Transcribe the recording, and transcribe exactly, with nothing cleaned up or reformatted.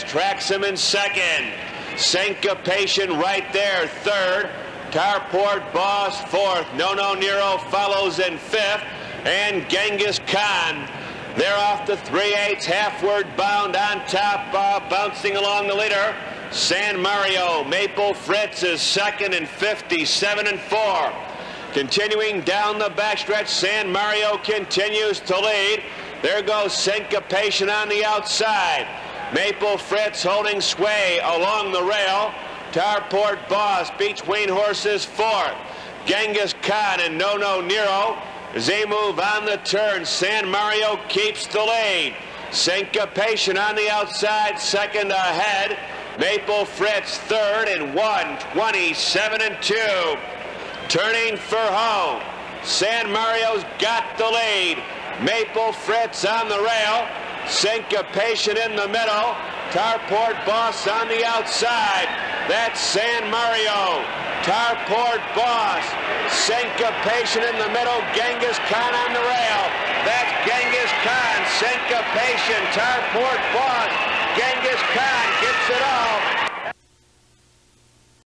tracks him in second. Syncopation right there, third. Tarport Boss, fourth. No No Nero follows in fifth. And Genghis Khan, they're off the three eighths, half-word bound on top, uh, bouncing along the leader. San Mario, Maple Fritz is second and fifty-seven and four. Continuing down the backstretch, San Mario continues to lead. There goes Syncopation on the outside. Maple Fritz holding sway along the rail. Tarport Boss between horses fourth. Genghis Khan and No No Nero as they move on the turn. San Mario keeps the lead. Syncopation on the outside, second ahead. Maple Fritz third and one twenty-seven and two. Turning for home. San Mario's got the lead. Maple Fritz on the rail. Syncopation in the middle. Tarport Boss on the outside. That's San Mario. Tarport Boss. Syncopation in the middle. Genghis Khan on the rail. That's Genghis Khan. Syncopation. Tarport Boss.